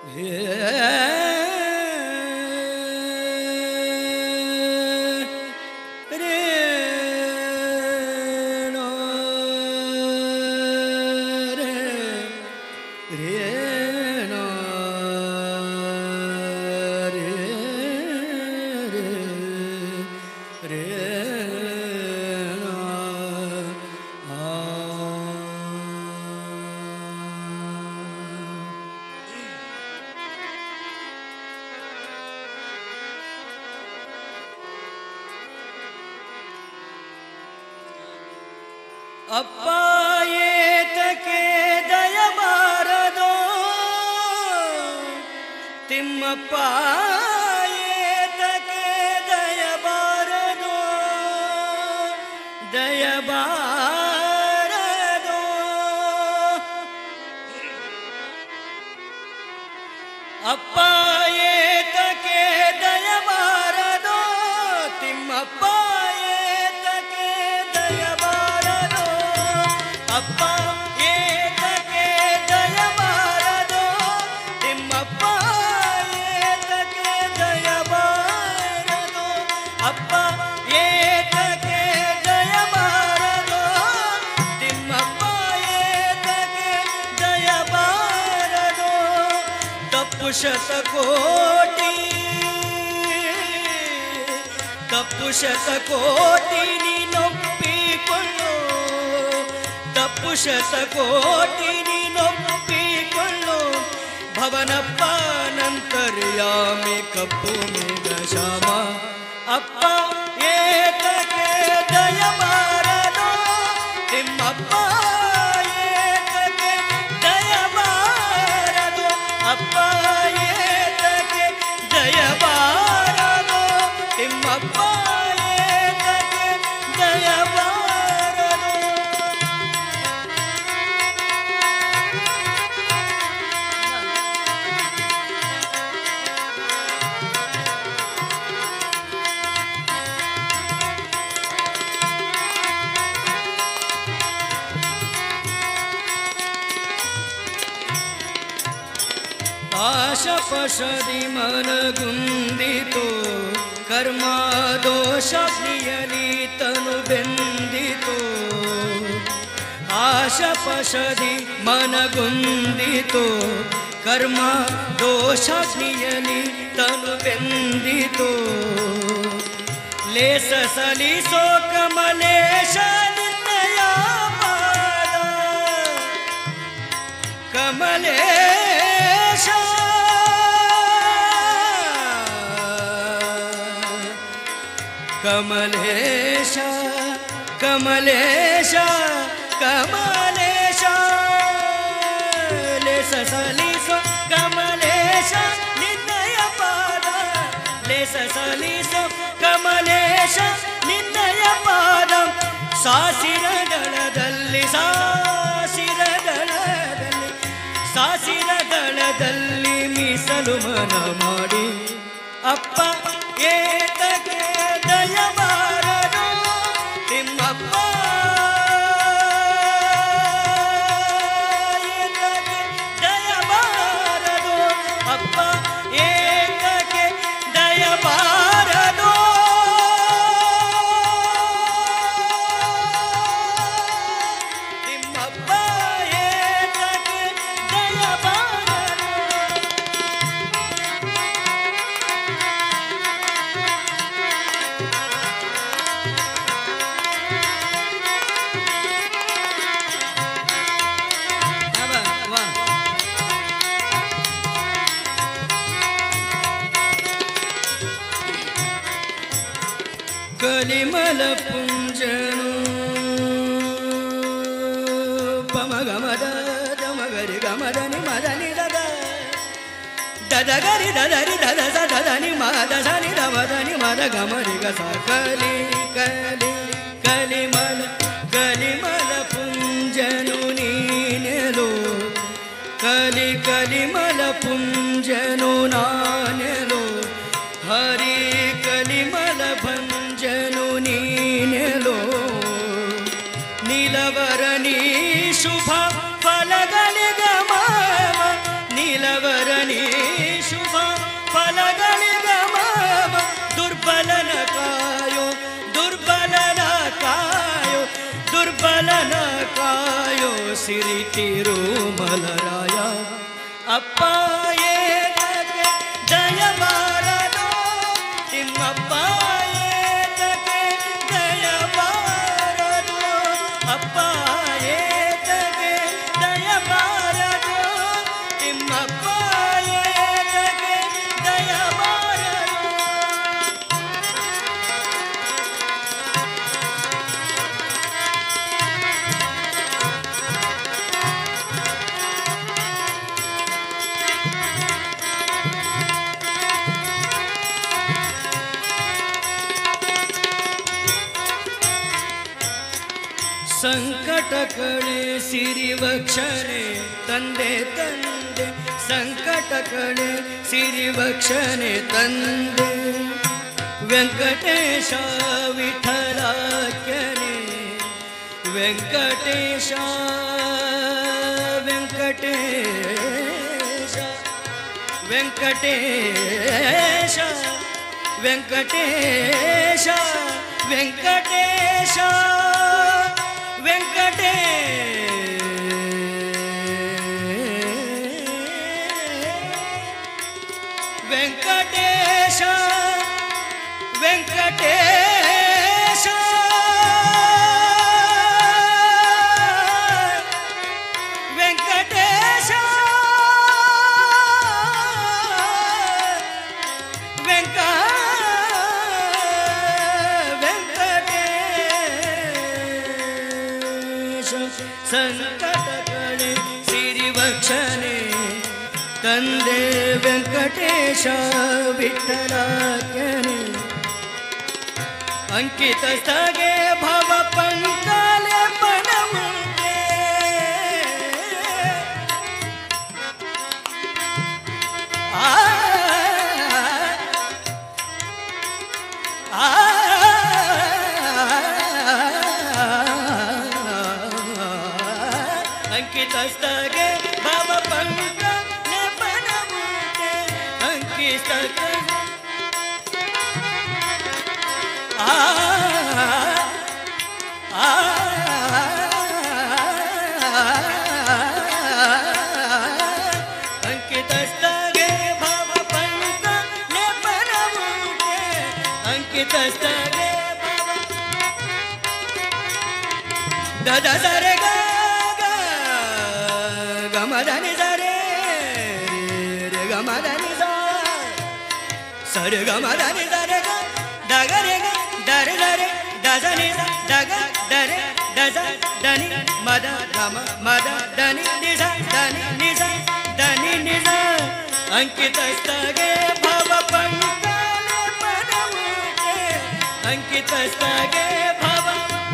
ಅಪ್ಪ ಏತಕ್ಕೆ ದಯಬಾರದೋ ತಿಮ್ಮಪ್ಪ ಏತಕ್ಕೆ ದಯಬಾರದೋ ದಯಬಾರದೋ ಅಪ್ಪ ಏತಕ್ಕೆ ದಯಬಾರದೋ ತಿಮ್ಮಪ್ಪ ಅಪ್ಪ ಏತಕ್ಕೆ ದಯಬಾರದೋ ತಿಮ್ಮಪ್ಪ ಏತಕ್ಕೆ ದಯಬಾರದೋ ಅಪ್ಪ ಏತಕ್ಕೆ ದಯಬಾರದೋ ತಿಮ್ಮಪ್ಪ ಏತಕ್ಕೆ ದಯಬಾರದೋ ತಪ್ಪು ಶತಕೋಟಿ ನೀನೊಪ್ಪಿಕೊಳ್ಳೋ ತಪ್ಪು ಶತಕೋಟಿ ನೀನೊಪ್ಪಿಕೊಳ್ಳೋ ಭವನಪ್ಪ ನಂತರ್ಯಾಮಿ ಕಪ್ಪು ಮೇಘ ಶ್ಯಾಮ ಅಪ್ಪ ಏತಕ್ಕೆ ದಯಬಾರದೋ ತಿಮ್ಮಪ್ಪ ಏತಕ್ಕೆ ದಯಬಾರದೋ ಅಪ್ಪ ಏತಕ್ಕೆ ದಯಬಾರದೋ ತಿಮ್ಮಪ್ಪ ಏತಕ್ಕೆ ದಯಬಾರದೋ ಆಶಪಶದಿ ಮನಗುಂದಿತು ಕರ್ಮ ದೋಷಾಗ್ನಿಯಲಿ ತನು ಬೆಂದಿತು ಆಶಪಶದಿ ಮನಗುಂದಿತು ಕರ್ಮ ದೋಷಾಗ್ನಿಯಲಿ ತನು ಬೆಂದಿತು ಲೇಸ ಸಲಿಸೋ ಕಮಲೇಶ ನಿನ್ನಯ ಪಾದ ಕಮಲೇಶ ಕಮಲೇಶ ಕಮಲೇಶ ಕಮಲೇಶ ಲೇಸ ಸಲಿಸೋ ಕಮಲೇಶ ನಿನ್ನಯ ಪಾದ ಲೇಸ ಸಲಿಸೋ ಕಮಲೇಶ ನಿನ್ನಯ ಪಾದ ಸಾಸಿರ ದಳದಲ್ಲಿ ಸಾಸಿರ ದಳದಲ್ಲಿ ಮೀಸಲು ಮನ ಮಾಡಿ ಅಪ್ಪ ಏತಕ್ಕೆ ದಯಬಾರದೋ ತಿಮ್ಮಪ್ಪ ಏತಕ್ಕೆ ದಯಬಾರದೋ ಅಪ್ಪ ಏತಕ್ಕೆ ದಯಬಾರದೋ ತಿಮ್ಮಪ್ಪ ಏತಕ್ಕೆ ದಯಬಾರದೋ ಕಲಿಮಲ ಪುಂಜನು ಪಮಗಮದ ದಮಗರಿ ಗಮದನಿ ಮದನಿ ದದ ದದಗರಿ ದದರಿ ದದ ದದನಿ ಮದ ಸನಿ ದಮದನಿ ಮದ ಗಮರಿ ಗಸ ಕಲಿ ಕಲಿ ಕಲಿಮಲ ಕಲಿಮಲ ಪುಂಜನು ನೀನೆಲೋ ಕಲಿ ಕಲಿಮಲ ಪುಂಜನು ನಾನೆಲೋ ಹರಿ ಕಲಿಮಲ ಭಂಜನು ನೀನೆಲೋ ನೀಲವರಣಿ ಶುಭ ಫಲಗಳಿಗ ಮಾವ ನೀಲವರಣಿ ಸಿರಿ ತಿರುಮಲರಾಯ ಅಪ್ಪ ಏತಕ್ಕೆ ದಯಬಾರದು ತಿಮ್ಮಪ್ಪ ಏತಕ್ಕೆ ದಯಬಾರದು ಅಪ್ಪ ಏತಕ್ಕೆ ದಯಬಾರದು ತಿಮ್ಮಪ್ಪ ಏತಕ್ಕೆ ದಯಬಾರದು ಸಂಕಟ ಕಳೆ ಸಿರಿವಕ್ಷಣೆ ತಂದೆ ತಂದೆ ಸಂಕಟ ಕಳೆ ಸಿರಿವಕ್ಷಣೆ ತಂದೆ ವೆಂಕಟೇಶ ವಿಠಲಾಖ್ಯನೆ ವೆಂಕಟೇಶ ವೆಂಕಟೇಶ ವೆಂಕಟೇಶ ವೆಂಕಟೇಶ ವೆಂಕಟೇಶ ವೆಂಕಟೇಶ ವೆಂಕಟೇಶ ವೆಂಕಟೇಶ ಸಂಕಟ ಕಳೆ ಸಿರಿವಕ್ಷಣೆ ತಂದೆ ವೆಂಕಟೇಶ ವಿಠಲಾಖ್ಯನೆ ಅಂಕಿತಸ್ಥಗೆ ಭವ ಪಂಕಲೆ ಪಣಮುಂಟೆ ಅಂಕಿತಸ್ಥಗೆ ಭವ ಪಂಕಲೆ ಪಣಮುಂಟೆ ಅಂಕಿತಸ್ಥಗೆ ಅಂಕಿತಸ್ಥಗೆ ಭವ ಪಂಕಲೆ ಪಣಮುಂಟೆ ಅಂಕಿತಸ್ಥಗೆ ಭವ ದದ ಸರೆ ಗಮದನಿ ಸರೆ ಗಮದನಿ ಸರೆ ಗಮದನಿ ಸರೆ ದಗರೆ ದರೆ ದರೆ ದಸನಿ ದಗ ದರೆ ದಸ ದನಿ ಮದ ಗಮ ಮದ ದನಿ ನಿಸ ದನಿ ನಿಸ ದನಿ ನಿಸ ಅಂಕಿತಸ್ಥಗೆ ಭವ ಪಂಕಲೆ ಪಣಮುಂಟೆ ಅಂಕಿತಸ್ಥಗೆ ಭವ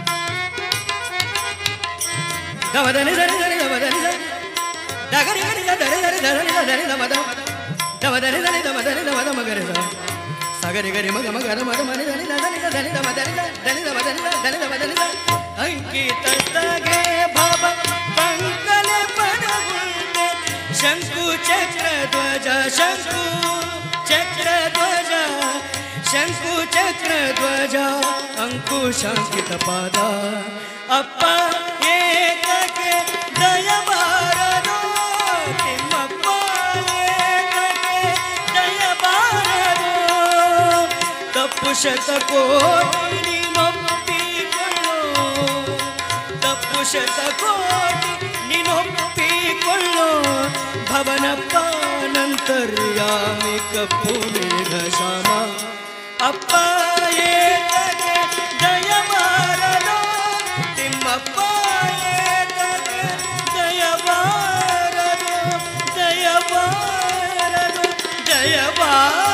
ಗಮದನಿ ಸರಿ ಸರಿ ಗಮದನಿ ಸರಿ ದಗರಿ ಗರಿ ದರೆ ದರೆ ದಸನಿ ದನಿ ಮದ ದಮದನಿ ದನಿ ದಮದನಿ ದಮದ ಮಗರೆ ಸಗರಿ ಗರಿ ಮಗ ಮಗರ ಮದ ಮನಿ ದನಿ ದನಿ ದನಿ ದಮದನಿ ದನಿ ದಮದನಿ ದನಿ ದಮದನಿ ಅಂಕಿತಸ್ಥಗೆ ಭವ ಪಂಕಲೆ ಪಣಮುಂಟೆ ಶಂಕು ಚಕ್ರ ಧ್ವಜ ಶಂಕು ಚಕ್ರ ಧ್ವಜ ಶಂಕು ಚಕ್ರ ಧ್ವಜ ಅಂಕುಶಾಂಕಿತ ಪಾದ ಅಪ್ಪ ಏತಕ್ಕೆ ದಯಬಾರದು ತಿಮ್ಮಪ್ಪ ಏತಕ್ಕೆ ದಯಬಾರದು ತಪ್ಪು ಶತಕೋಟಿ ನೀನೊಪ್ಪಿಕೊಳ್ಳು ತಪ್ಪು ಶತಕೋಟಿ ನೀನೊಪ್ಪಿಕೊಳ್ಳು ಭವನಪ್ಪ ನಂತರ್ಯಾಮಿ ಕಪ್ಪು ಮೇಘ ಶ್ಯಾಮ ಅಪ್ಪ ಏತಕ್ಕೆ ದಯಬಾರದು ತಿಮ್ಮಪ್ಪ ಏತಕ್ಕೆ ದಯಬಾರದು ದಯಬಾರದು ದಯಬಾರದು